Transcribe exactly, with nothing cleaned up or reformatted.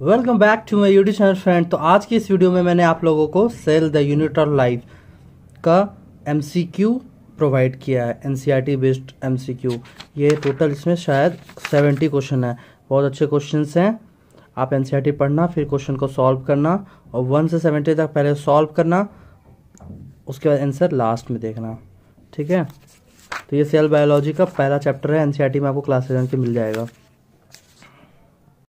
Welcome back to my YouTube channel friend. तो आज की इस वीडियो में मैंने आप लोगों को cell the unit of life का एमसीक्यू प्रोवाइड किया है, एनसीईआरटी बेस्ड एमसीक्यू। ये टोटल इसमें शायद सेवेंटी क्वेश्चन है। बहुत अच्छे क्वेश्चंस हैं। आप एनसीईआरटी पढ़ना, फिर क्वेश्चन को सॉल्व करना और वन से सेवेंटी तक पहले सॉल्व करना, उसके बाद आंसर लास्ट में देखना, ठीक है। तो ये सेल बायोलॉजी का पहला चैप्टर है, एनसीईआरटी में आपको क्लास सेवन के मिल जाएगा।